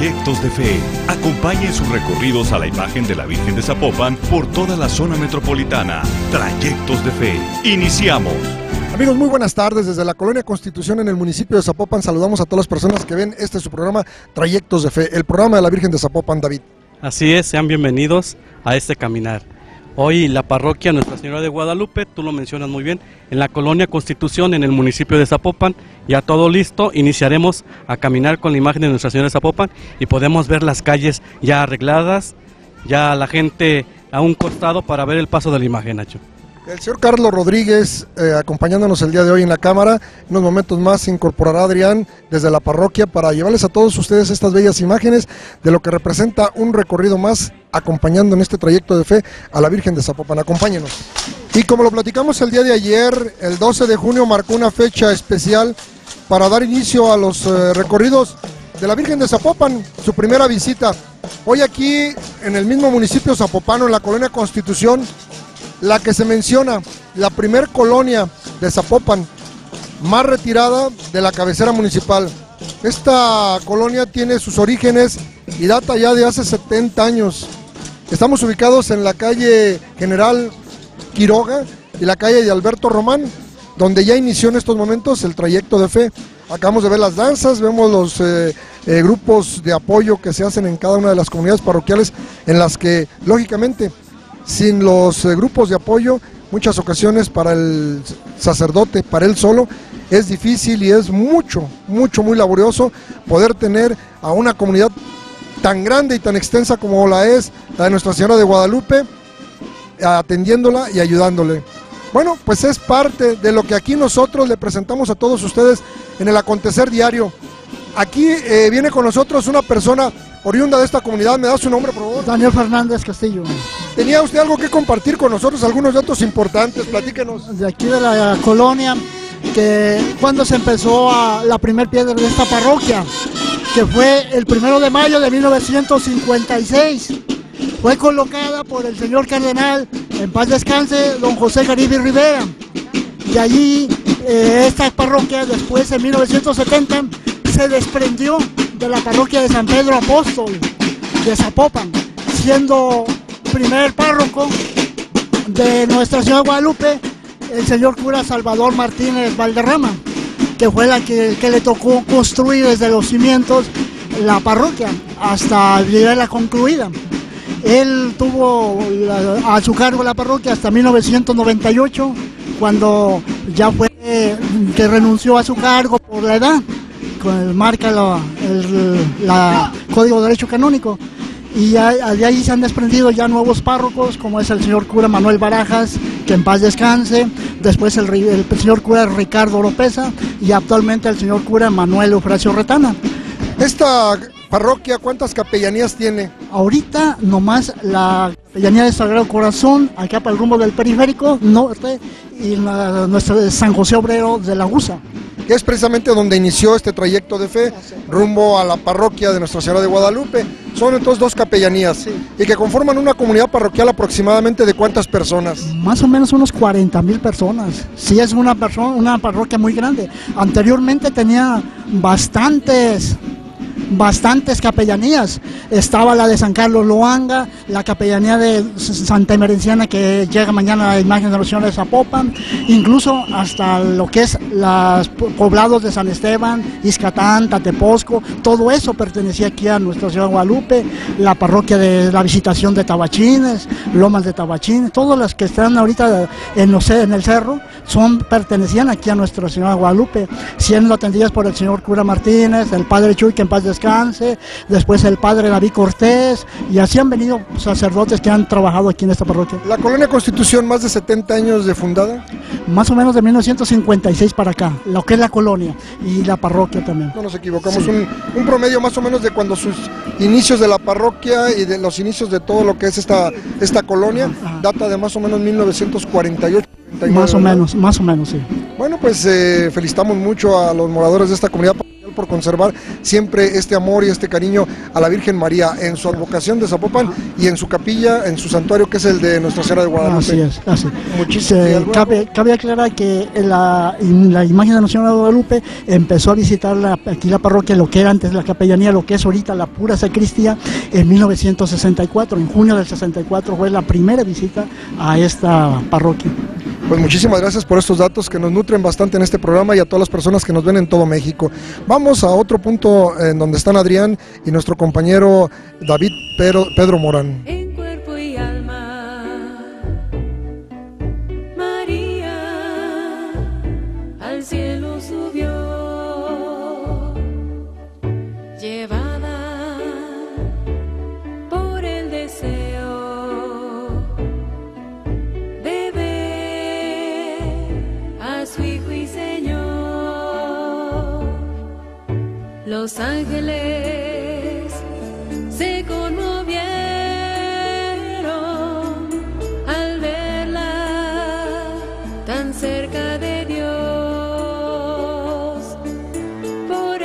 Trayectos de Fe. Acompañe sus recorridos a la imagen de la Virgen de Zapopan por toda la zona metropolitana. Trayectos de Fe. Iniciamos. Amigos, muy buenas tardes. Desde la Colonia Constitución en el municipio de Zapopan saludamos a todas las personas que ven su programa Trayectos de Fe, el programa de la Virgen de Zapopan, David. Así es, sean bienvenidos a este caminar. Hoy la parroquia Nuestra Señora de Guadalupe, tú lo mencionas muy bien, en la Colonia Constitución en el municipio de Zapopan, ya todo listo, iniciaremos a caminar con la imagen de Nuestra Señora de Zapopan y podemos ver las calles ya arregladas, ya la gente a un costado para ver el paso de la imagen, Nacho. El señor Carlos Rodríguez acompañándonos el día de hoy en la cámara. En unos momentos más se incorporará Adrián desde la parroquia para llevarles a todos ustedes estas bellas imágenes de lo que representa un recorrido más acompañando en este trayecto de fe a la Virgen de Zapopan. Acompáñenos. Y como lo platicamos el día de ayer, el 12 de junio marcó una fecha especial para dar inicio a los recorridos de la Virgen de Zapopan, su primera visita. Hoy aquí en el mismo municipio zapopano, en la Colonia Constitución, la que se menciona, la primer colonia de Zapopan, más retirada de la cabecera municipal. Esta colonia tiene sus orígenes y data ya de hace 70 años. Estamos ubicados en la calle General Quiroga y la calle de Alberto Román, donde ya inició en estos momentos el trayecto de fe. Acabamos de ver las danzas, vemos los grupos de apoyo que se hacen en cada una de las comunidades parroquiales, en las que, lógicamente, sin los grupos de apoyo, muchas ocasiones para el sacerdote, para él solo, es difícil y es muy laborioso poder tener a una comunidad tan grande y tan extensa como la es la de Nuestra Señora de Guadalupe, atendiéndola y ayudándole. Bueno, pues es parte de lo que aquí nosotros le presentamos a todos ustedes en el acontecer diario. Aquí viene con nosotros una persona oriunda de esta comunidad. ¿Me da su nombre, por favor? Daniel Fernández Castillo. ¿Tenía usted algo que compartir con nosotros? Algunos datos importantes, platíquenos. De aquí de la colonia, que cuando se empezó la primer piedra de esta parroquia, que fue el 1 de mayo de 1956. Fue colocada por el señor cardenal, en paz descanse, don José Garibay Rivera. Y allí esta parroquia después en 1970 se desprendió de la parroquia de San Pedro Apóstol de Zapopan, siendo primer párroco de Nuestra Señora de Guadalupe el señor cura Salvador Martínez Valderrama, que fue la que le tocó construir desde los cimientos la parroquia hasta verla concluida. Él tuvo a su cargo la parroquia hasta 1998, cuando ya fue que renunció a su cargo por la edad, marca la Código de Derecho Canónico, y ya, de ahí se han desprendido ya nuevos párrocos, como es el señor cura Manuel Barajas, que en paz descanse, después el señor cura Ricardo Oropesa y actualmente el señor cura Manuel Eufrasio Retana. Esta parroquia, ¿cuántas capellanías tiene? Ahorita nomás la capellanía de Sagrado Corazón, acá para el rumbo del Periférico Norte, y nuestra San José Obrero de la USA, que es precisamente donde inició este trayecto de fe, rumbo a la parroquia de Nuestra Señora de Guadalupe. Son entonces dos capellanías, sí, y que conforman una comunidad parroquial aproximadamente de ¿cuántas personas? Más o menos unos 40,000 personas. Sí, es una parroquia muy grande. Anteriormente tenía bastantes capellanías. Estaba la de San Carlos Loanga, la capellanía de Santa Emerenciana, que llega mañana a la imagen de la Señora de Zapopan, incluso hasta lo que es los poblados de San Esteban, Izcatán, Tateposco, todo eso pertenecía aquí a Nuestra Señora de Guadalupe, la parroquia de la Visitación de Tabachines, Lomas de Tabachines, todas las que están ahorita en el cerro pertenecían aquí a Nuestra Señora de Guadalupe, siendo atendidas por el señor cura Martínez, el padre Chuy, que en paz descanse, después el padre David Cortés, y así han venido sacerdotes que han trabajado aquí en esta parroquia. ¿La Colonia Constitución, más de 70 años de fundada? Más o menos de 1956 para acá, lo que es la colonia y la parroquia también. No nos equivocamos, sí. un promedio más o menos de cuando sus inicios de la parroquia y de los inicios de todo lo que es esta colonia, data de más o menos 1948. Más o menos, sí. Bueno, pues felicitamos mucho a los moradores de esta comunidad por conservar siempre este amor y este cariño a la Virgen María en su advocación de Zapopan y en su capilla, en su santuario, que es el de Nuestra Señora de Guadalupe. Así es, así. Muchísimo. Cabe aclarar que la imagen de Nuestra Señora de Guadalupe empezó a visitar aquí la parroquia, lo que era antes la capellanía, lo que es ahorita la pura sacristía, en 1964. En junio del 64 fue la primera visita a esta parroquia. Pues muchísimas gracias por estos datos que nos nutren bastante en este programa y a todas las personas que nos ven en todo México. Vamos a otro punto en donde están Adrián y nuestro compañero David Pedro Morán. En cuerpo y alma, María al cielo subió, llevada por el deseo de ver a su Hijo y Señor. Los ángeles se conmovieron al verla tan cerca de Dios. Por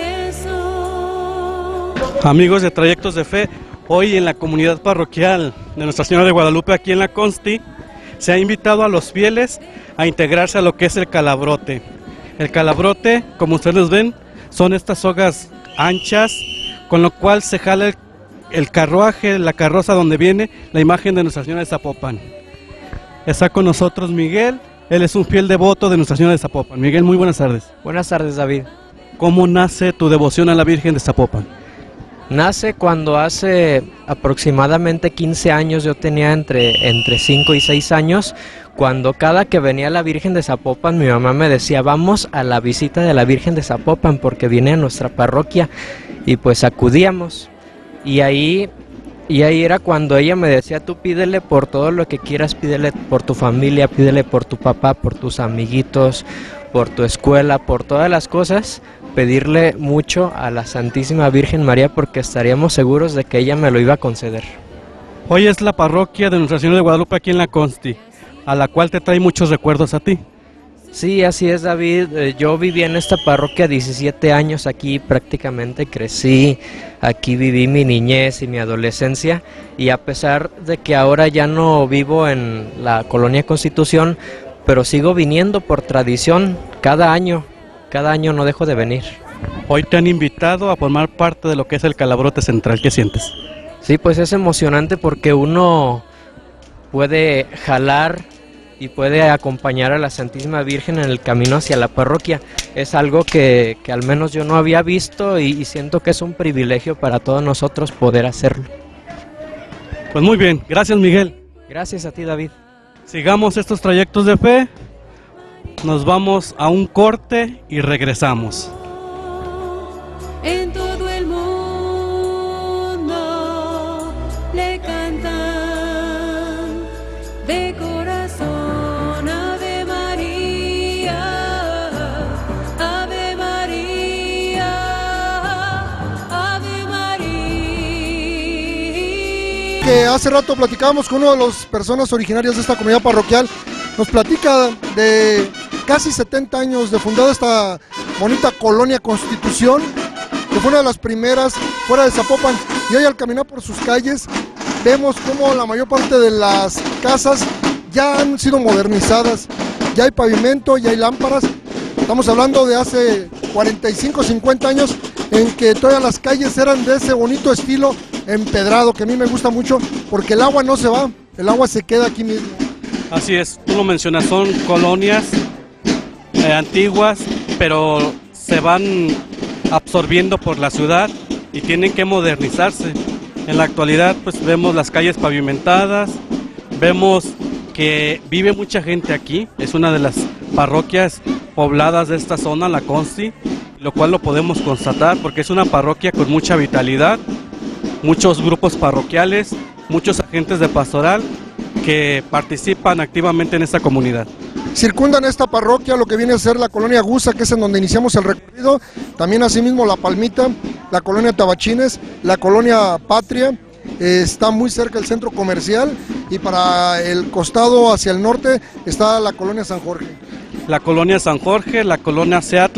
eso, Amigos de Trayectos de Fe, hoy en la comunidad parroquial de Nuestra Señora de Guadalupe, aquí en la Consti, se ha invitado a los fieles a integrarse a lo que es el calabrote. El calabrote, como ustedes ven, son estas sogas anchas, con lo cual se jala el carruaje, la carroza donde viene la imagen de Nuestra Señora de Zapopan. Está con nosotros Miguel, él es un fiel devoto de Nuestra Señora de Zapopan. Miguel, muy buenas tardes. Buenas tardes, David. ¿Cómo nace tu devoción a la Virgen de Zapopan? Nace cuando hace aproximadamente 15 años, yo tenía entre 5 y 6 años, cuando cada que venía la Virgen de Zapopan, mi mamá me decía, vamos a la visita de la Virgen de Zapopan porque viene a nuestra parroquia, y pues acudíamos, y ahí era cuando ella me decía, tú pídele por todo lo que quieras, pídele por tu familia, pídele por tu papá, por tus amiguitos, por tu escuela, por todas las cosas, pedirle mucho a la Santísima Virgen María porque estaríamos seguros de que ella me lo iba a conceder. Hoy es la parroquia de Nuestra Señora de Guadalupe aquí en la Consti, a la cual te trae muchos recuerdos a ti. Sí, así es, David. Yo viví en esta parroquia 17 años, aquí prácticamente crecí, aquí viví mi niñez y mi adolescencia, y a pesar de que ahora ya no vivo en la Colonia Constitución, pero sigo viniendo por tradición cada año no dejo de venir. Hoy te han invitado a formar parte de lo que es el calabrote central, ¿qué sientes? Sí, pues es emocionante porque uno puede jalar y puede acompañar a la Santísima Virgen en el camino hacia la parroquia. Es algo que al menos yo no había visto y siento que es un privilegio para todos nosotros poder hacerlo. Pues muy bien, gracias Miguel. Gracias a ti, David. Sigamos estos trayectos de fe, nos vamos a un corte y regresamos. en todo el mundo le cantan de corazón, Ave María, Ave María, Ave María. Que hace rato platicábamos con una de las personas originarias de esta comunidad parroquial, nos platica de casi 70 años de fundada esta bonita colonia Constitución, que fue una de las primeras fuera de Zapopan, y hoy al caminar por sus calles vemos como la mayor parte de las casas ya han sido modernizadas, ya hay pavimento, ya hay lámparas. Estamos hablando de hace 45, 50 años en que todas las calles eran de ese bonito estilo empedrado, que a mí me gusta mucho porque el agua no se va, el agua se queda aquí mismo. Así es, tú lo mencionas, son colonias antiguas, pero se van absorbiendo por la ciudad y tienen que modernizarse. En la actualidad pues vemos las calles pavimentadas, vemos que vive mucha gente aquí, es una de las parroquias pobladas de esta zona, la Consti, lo cual lo podemos constatar porque es una parroquia con mucha vitalidad, muchos grupos parroquiales, muchos agentes de pastoral que participan activamente en esta comunidad. Circundan esta parroquia lo que viene a ser la colonia Gusa, que es en donde iniciamos el recorrido, también asimismo La Palmita, la colonia Tabachines, la colonia Patria, está muy cerca del centro comercial, y para el costado hacia el norte está la colonia San Jorge. La colonia San Jorge, la colonia Seattle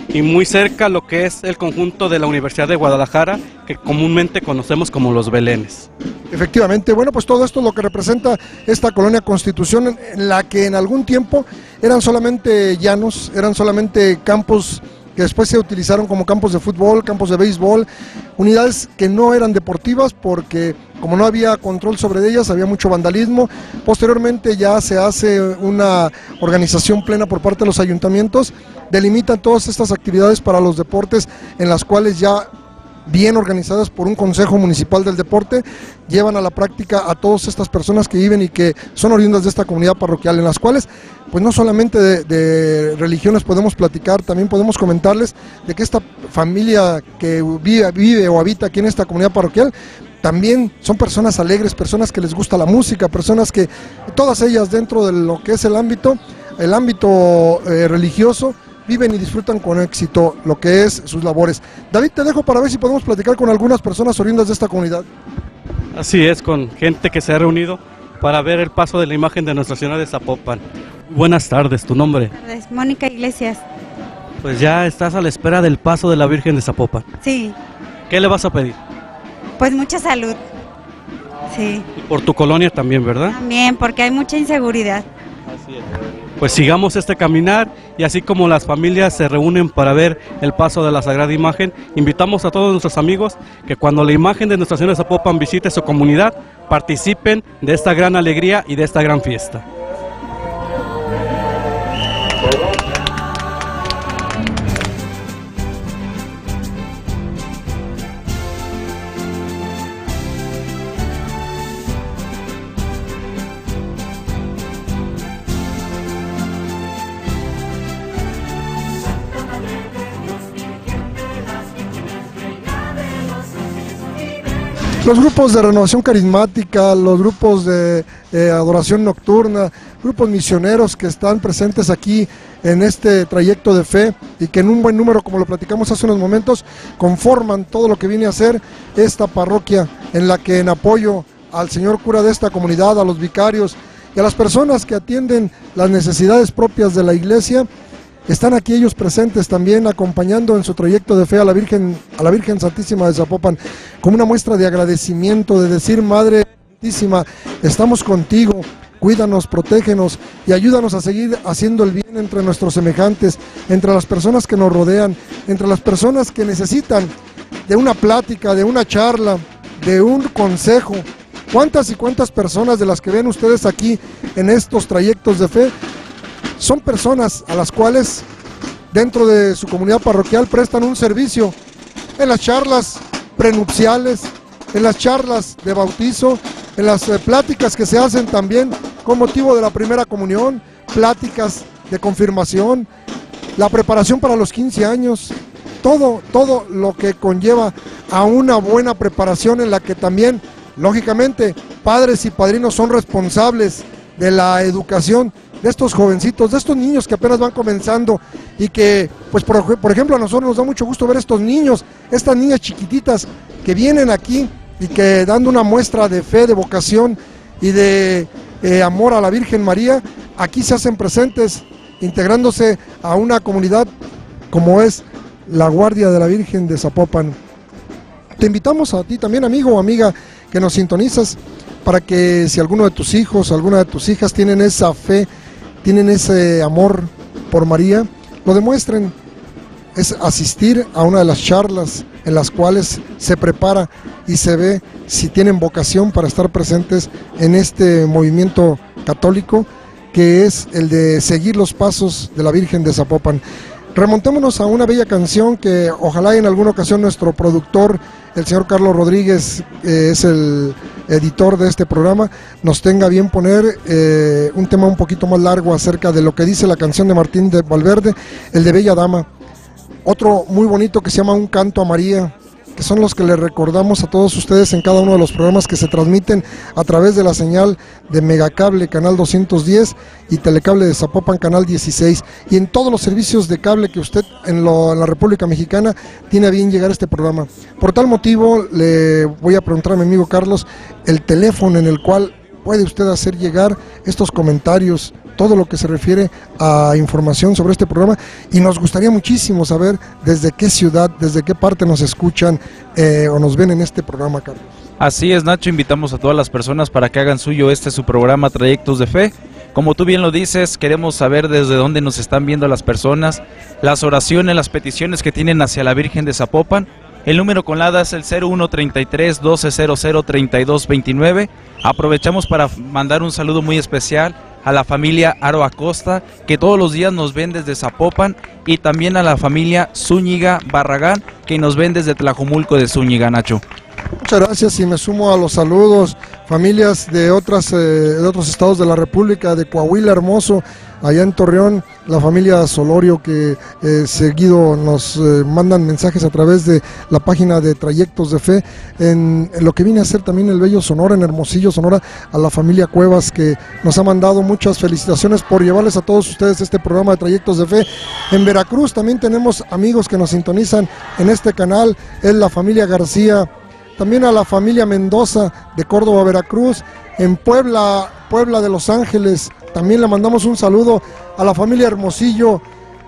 y muy cerca lo que es el conjunto de la Universidad de Guadalajara, que comúnmente conocemos como los Belenes. Efectivamente, bueno, pues todo esto es lo que representa esta colonia Constitución, en la que en algún tiempo eran solamente llanos, eran solamente campos que después se utilizaron como campos de fútbol, campos de béisbol, unidades que no eran deportivas porque como no había control sobre ellas, había mucho vandalismo. Posteriormente ya se hace una organización plena por parte de los ayuntamientos, delimitan todas estas actividades para los deportes, en las cuales ya bien organizadas por un Consejo Municipal del Deporte, llevan a la práctica a todas estas personas que viven y que son oriundas de esta comunidad parroquial, en las cuales pues no solamente de religiones podemos platicar, también podemos comentarles de que esta familia que vive o habita aquí en esta comunidad parroquial también son personas alegres, personas que les gusta la música, personas que todas ellas dentro de lo que es el ámbito religioso, viven y disfrutan con éxito lo que es sus labores. David, te dejo para ver si podemos platicar con algunas personas oriundas de esta comunidad. Así es, con gente que se ha reunido para ver el paso de la imagen de Nuestra Señora de Zapopan. Buenas tardes, ¿tu nombre? Buenas tardes, Mónica Iglesias. Pues ya estás a la espera del paso de la Virgen de Zapopan. Sí, ¿Qué le vas a pedir? pues mucha salud. Sí, Y por tu colonia también, ¿verdad? también porque hay mucha inseguridad. Así es. Pues sigamos este caminar y así como las familias se reúnen para ver el paso de la Sagrada Imagen, invitamos a todos nuestros amigos que cuando la imagen de Nuestra Señora de Zapopan visite su comunidad, participen de esta gran alegría y de esta gran fiesta. Los grupos de renovación carismática, los grupos de adoración nocturna, grupos misioneros que están presentes aquí en este trayecto de fe y que en un buen número, como lo platicamos hace unos momentos, conforman todo lo que viene a ser esta parroquia, en la que en apoyo al señor cura de esta comunidad, a los vicarios y a las personas que atienden las necesidades propias de la iglesia, están aquí ellos presentes también acompañando en su trayecto de fe a la Virgen Santísima de Zapopan, como una muestra de agradecimiento, de decir: Madre Santísima, estamos contigo, cuídanos, protégenos y ayúdanos a seguir haciendo el bien entre nuestros semejantes, entre las personas que nos rodean, entre las personas que necesitan de una plática, de una charla, de un consejo. ¿Cuántas y cuántas personas de las que ven ustedes aquí en estos trayectos de fe son personas a las cuales dentro de su comunidad parroquial prestan un servicio en las charlas prenupciales, en las charlas de bautizo, en las pláticas que se hacen también con motivo de la primera comunión, pláticas de confirmación, la preparación para los 15 años, todo lo que conlleva a una buena preparación en la que también, lógicamente, padres y padrinos son responsables de la educación de estos jovencitos, de estos niños que apenas van comenzando y que, pues por ejemplo, a nosotros nos da mucho gusto ver estos niños, estas niñas chiquititas que vienen aquí y que dando una muestra de fe, de vocación y de amor a la Virgen María, aquí se hacen presentes, integrándose a una comunidad como es la Guardia de la Virgen de Zapopan. Te invitamos a ti también, amigo o amiga, que nos sintonizas, para que si alguno de tus hijos, alguna de tus hijas tienen esa fe, tienen ese amor por María, lo demuestren. Es asistir a una de las charlas en las cuales se prepara y se ve si tienen vocación para estar presentes en este movimiento católico, que es el de seguir los pasos de la Virgen de Zapopan. Remontémonos a una bella canción que ojalá en alguna ocasión nuestro productor, el señor Carlos Rodríguez, es el editor de este programa, nos tenga bien poner un tema un poquito más largo acerca de lo que dice la canción de Martín de Valverde, el de Bella Dama. Otro muy bonito que se llama Un Canto a María, que son los que les recordamos a todos ustedes en cada uno de los programas que se transmiten a través de la señal de Megacable, canal 210, y Telecable de Zapopan, canal 16, y en todos los servicios de cable que usted en la República Mexicana tiene a bien llegar a este programa. Por tal motivo, le voy a preguntar a mi amigo Carlos el teléfono en el cual puede usted hacer llegar estos comentarios todo lo que se refiere a información sobre este programa, y nos gustaría muchísimo saber desde qué ciudad, desde qué parte nos escuchan o nos ven en este programa, Carlos. Así es, Nacho, invitamos a todas las personas para que hagan suyo su programa Trayectos de Fe. Como tú bien lo dices, queremos saber desde dónde nos están viendo las personas, las oraciones, las peticiones que tienen hacia la Virgen de Zapopan. El número con LADA es el 0133 1200 3229. Aprovechamos para mandar un saludo muy especial a la familia Aro Acosta, que todos los días nos ven desde Zapopan, y también a la familia Zúñiga Barragán, que nos ven desde Tlajomulco de Zúñiga, Nacho. Muchas gracias, y me sumo a los saludos, familias de otros estados de la República, de Coahuila hermoso, allá en Torreón, la familia Solorio, que seguido nos mandan mensajes a través de la página de Trayectos de Fe, en lo que viene a ser también el bello Sonora, en Hermosillo, Sonora, a la familia Cuevas, que nos ha mandado muchas felicitaciones por llevarles a todos ustedes este programa de Trayectos de Fe. En Veracruz también tenemos amigos que nos sintonizan en este canal, es la familia García. También a la familia Mendoza de Córdoba, Veracruz. En Puebla de Los Ángeles, también le mandamos un saludo a la familia Hermosillo,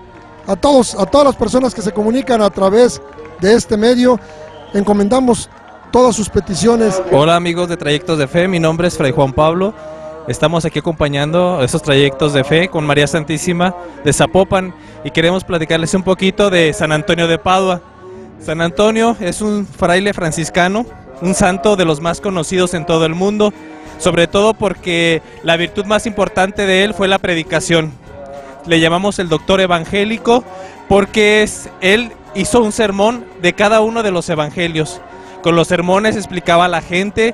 a todas las personas que se comunican a través de este medio. Encomendamos todas sus peticiones. Hola amigos de Trayectos de Fe, mi nombre es Fray Juan Pablo. Estamos aquí acompañando esos Trayectos de Fe con María Santísima de Zapopan, y queremos platicarles un poquito de San Antonio de Padua. San Antonio es un fraile franciscano, un santo de los más conocidos en todo el mundo, sobre todo porque la virtud más importante de él fue la predicación. Le llamamos el doctor evangélico porque él hizo un sermón de cada uno de los evangelios. Con los sermones explicaba a la gente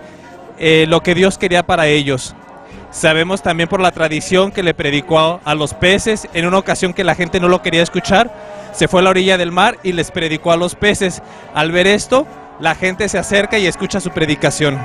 lo que Dios quería para ellos. Sabemos también por la tradición que le predicó a los peces. En una ocasión que la gente no lo quería escuchar, se fue a la orilla del mar y les predicó a los peces. Al ver esto, la gente se acerca y escucha su predicación.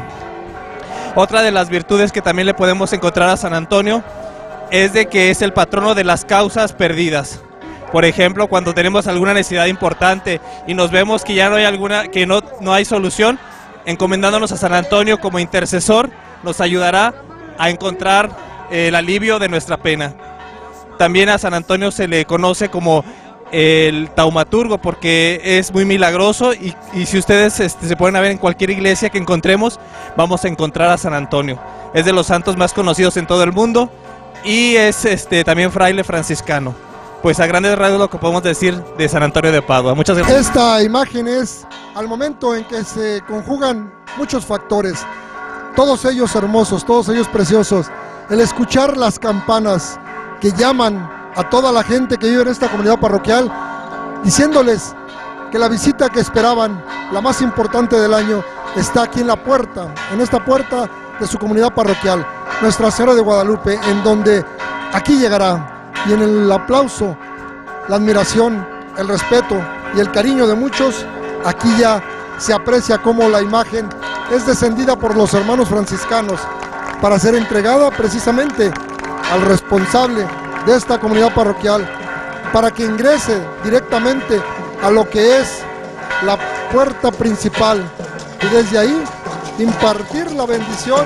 Otra de las virtudes que también le podemos encontrar a San Antonio es de que es el patrono de las causas perdidas. Por ejemplo, cuando tenemos alguna necesidad importante y nos vemos que ya no hay que no hay solución, encomendándonos a San Antonio como intercesor, nos ayudará a encontrar el alivio de nuestra pena. También a San Antonio se le conoce como el taumaturgo porque es muy milagroso, y si ustedes se pueden ver en cualquier iglesia que encontremos, vamos a encontrar a San Antonio. Es de los santos más conocidos en todo el mundo y es también fraile franciscano. Pues a grandes rasgos lo que podemos decir de San Antonio de Padua. Muchas gracias. Esta imagen es al momento en que se conjugan muchos factores, todos ellos hermosos, todos ellos preciosos. El escuchar las campanas que llaman a toda la gente que vive en esta comunidad parroquial, diciéndoles que la visita que esperaban, la más importante del año, está aquí en la puerta, en esta puerta de su comunidad parroquial, Nuestra Señora de Guadalupe, en donde aquí llegará, y en el aplauso, la admiración, el respeto y el cariño de muchos, aquí ya se aprecia cómo la imagen es descendida por los hermanos franciscanos para ser entregada precisamente al responsable de esta comunidad parroquial, para que ingrese directamente a lo que es la puerta principal, y desde ahí impartir la bendición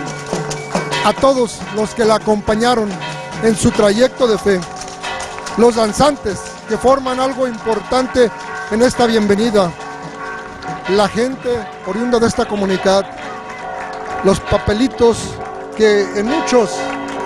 a todos los que la acompañaron en su trayecto de fe. Los danzantes que forman algo importante en esta bienvenida, la gente oriunda de esta comunidad, los papelitos que en muchos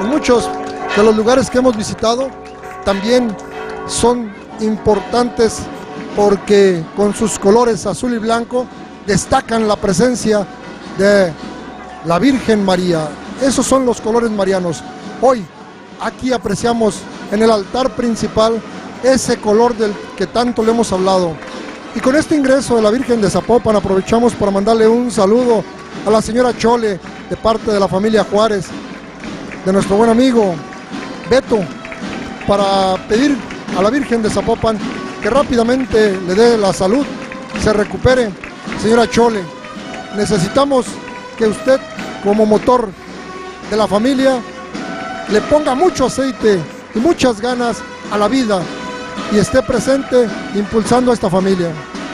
de los lugares que hemos visitado también son importantes, porque con sus colores azul y blanco destacan la presencia de la Virgen María. Esos son los colores marianos. Hoy aquí apreciamos en el altar principal ese color del que tanto le hemos hablado. Y con este ingreso de la Virgen de Zapopan aprovechamos para mandarle un saludo a la señora Chole de parte de la familia Juárez, de nuestro buen amigo Beto, para pedir a la Virgen de Zapopan que rápidamente le dé la salud, se recupere. Señora Chole, necesitamos que usted, como motor de la familia, le ponga mucho aceite y muchas ganas a la vida y esté presente impulsando a esta familia.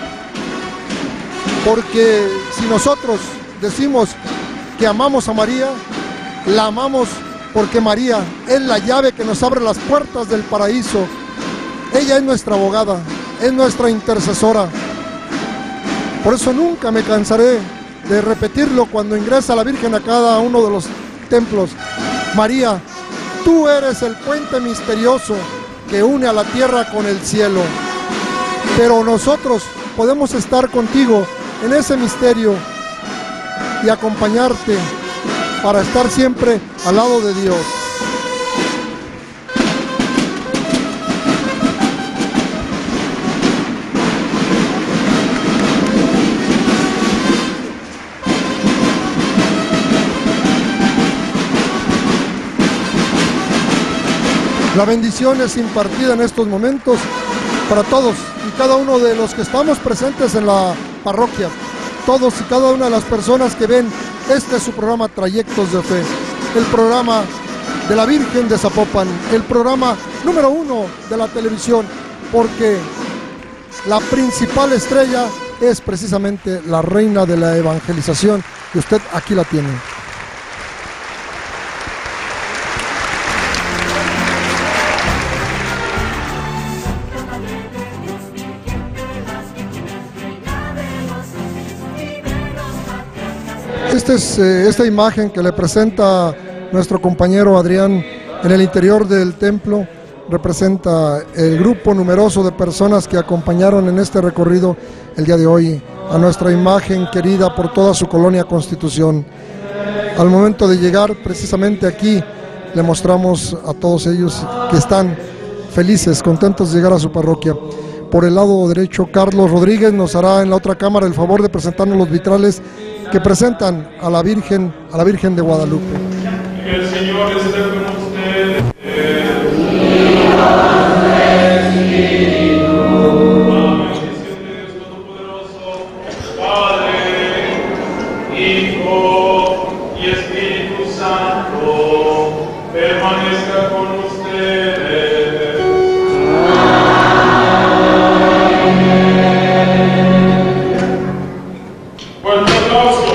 Porque si nosotros decimos que amamos a María, la amamos porque María es la llave que nos abre las puertas del paraíso. Ella es nuestra abogada, es nuestra intercesora. Por eso nunca me cansaré de repetirlo cuando ingresa la Virgen a cada uno de los templos. María, tú eres el puente misterioso que une a la tierra con el cielo. Pero nosotros podemos estar contigo en ese misterio y acompañarte para estar siempre al lado de Dios. La bendición es impartida en estos momentos para todos y cada uno de los que estamos presentes en la parroquia, todos y cada una de las personas que ven este es su programa Trayectos de Fe, el programa de la Virgen de Zapopan, el programa número 1 de la televisión, porque la principal estrella es precisamente la reina de la evangelización, y usted aquí la tiene. Esta imagen que le presenta nuestro compañero Adrián en el interior del templo representa el grupo numeroso de personas que acompañaron en este recorrido el día de hoy a nuestra imagen querida por toda su colonia Constitución. Al momento de llegar precisamente aquí le mostramos a todos ellos que están felices, contentos de llegar a su parroquia. Por el lado derecho, Carlos Rodríguez nos hará en la otra cámara el favor de presentarnos los vitrales que presentan a la Virgen de Guadalupe. El Señor esté con ustedes. La bendición de Dios Todopoderoso, Padre, Hijo y Espíritu Santo, permanezca con ustedes. Fuerte aplauso.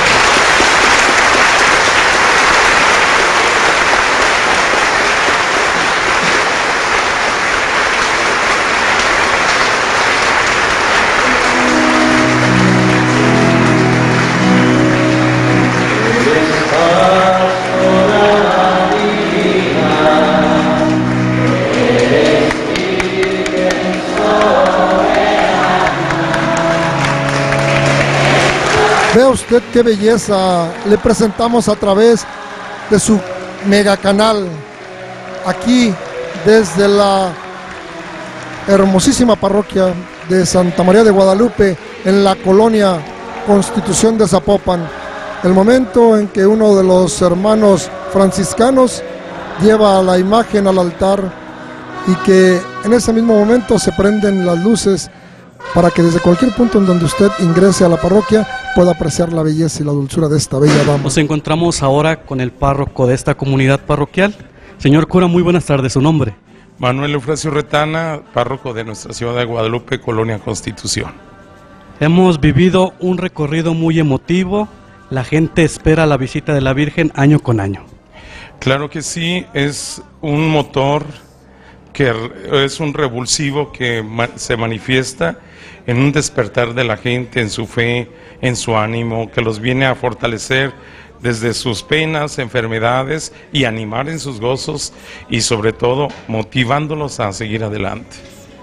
Vea usted qué belleza le presentamos a través de su mega canal, aquí desde la hermosísima parroquia de Santa María de Guadalupe, en la colonia Constitución de Zapopan. El momento en que uno de los hermanos franciscanos lleva la imagen al altar y que en ese mismo momento se prenden las luces para que desde cualquier punto en donde usted ingrese a la parroquia pueda apreciar la belleza y la dulzura de esta bella dama. Nos encontramos ahora con el párroco de esta comunidad parroquial. Señor cura, muy buenas tardes, su nombre. Manuel Eufrasio Retana, párroco de nuestra ciudad de Guadalupe, colonia Constitución. Hemos vivido un recorrido muy emotivo. La gente espera la visita de la Virgen año con año. Claro que sí, es un motor que es un revulsivo que se manifiesta en un despertar de la gente, en su fe, en su ánimo, que los viene a fortalecer desde sus penas, enfermedades y animar en sus gozos y sobre todo motivándolos a seguir adelante.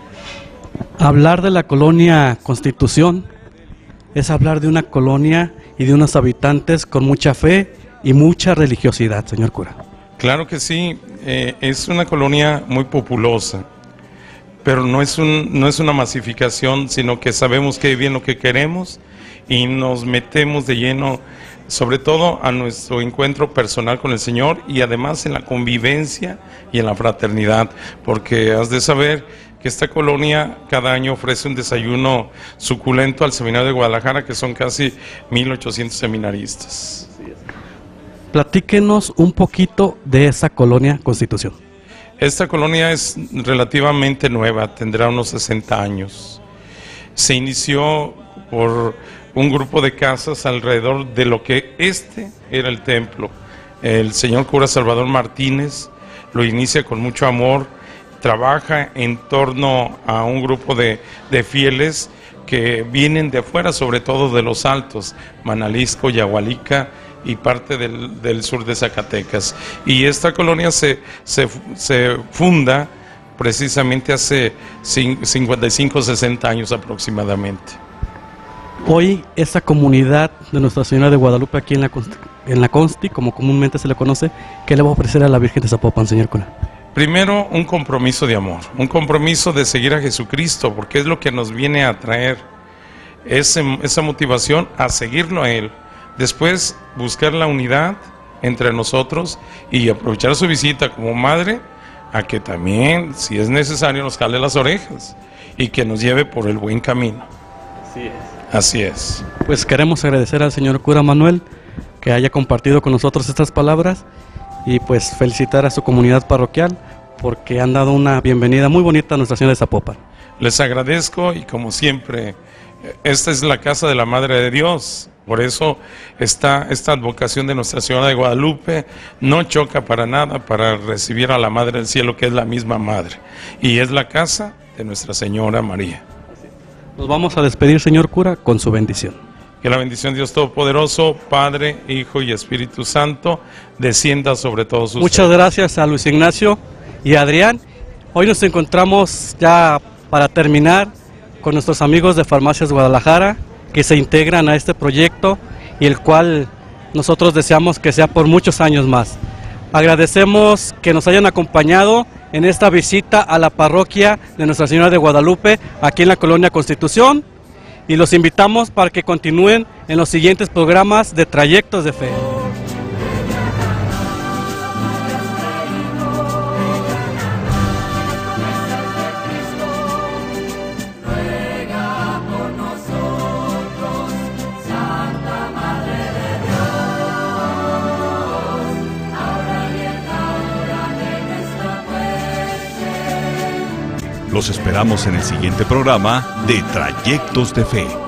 Hablar de la colonia Constitución es hablar de una colonia y de unos habitantes con mucha fe y mucha religiosidad, señor cura. Claro que sí, es una colonia muy populosa, pero no es una masificación, sino que sabemos que bien lo que queremos y nos metemos de lleno, sobre todo a nuestro encuentro personal con el Señor y además en la convivencia y en la fraternidad, porque has de saber que esta colonia cada año ofrece un desayuno suculento al Seminario de Guadalajara, que son casi 1,800 seminaristas. Platíquenos un poquito de esa colonia Constitución. Esta colonia es relativamente nueva, tendrá unos 60 años. Se inició por un grupo de casas alrededor de lo que era el templo. El señor cura Salvador Martínez lo inicia con mucho amor, trabaja en torno a un grupo de fieles que vienen de afuera, sobre todo de los Altos, Manalisco, Yahualica y parte del sur de Zacatecas. Y esta colonia se funda precisamente hace 55 o 60 años aproximadamente. Hoy esta comunidad de Nuestra Señora de Guadalupe aquí en la Consti, como comúnmente se le conoce, ¿qué le va a ofrecer a la Virgen de Zapopan, señor cura? Primero, un compromiso de amor, un compromiso de seguir a Jesucristo, porque es lo que nos viene a traer esa motivación a seguirlo a Él. Después, buscar la unidad entre nosotros y aprovechar su visita como madre a que también, si es necesario, nos jale las orejas y que nos lleve por el buen camino. Así es. Así es. Pues queremos agradecer al señor cura Manuel que haya compartido con nosotros estas palabras y pues felicitar a su comunidad parroquial porque han dado una bienvenida muy bonita a Nuestra Señora de Zapopan. Les agradezco y como siempre, esta es la casa de la Madre de Dios. Por eso esta advocación de Nuestra Señora de Guadalupe no choca para nada para recibir a la Madre del Cielo, que es la misma Madre. Y es la casa de Nuestra Señora María. Nos vamos a despedir, señor cura, con su bendición. Que la bendición de Dios Todopoderoso, Padre, Hijo y Espíritu Santo, descienda sobre todos ustedes. Muchas gracias a Luis Ignacio y a Adrián. Hoy nos encontramos ya para terminar con nuestros amigos de Farmacias Guadalajara, que se integran a este proyecto y el cual nosotros deseamos que sea por muchos años más. Agradecemos que nos hayan acompañado en esta visita a la parroquia de Nuestra Señora de Guadalupe, aquí en la Colonia Constitución, y los invitamos para que continúen en los siguientes programas de Trayectos de Fe. Los esperamos en el siguiente programa de Trayectos de Fe.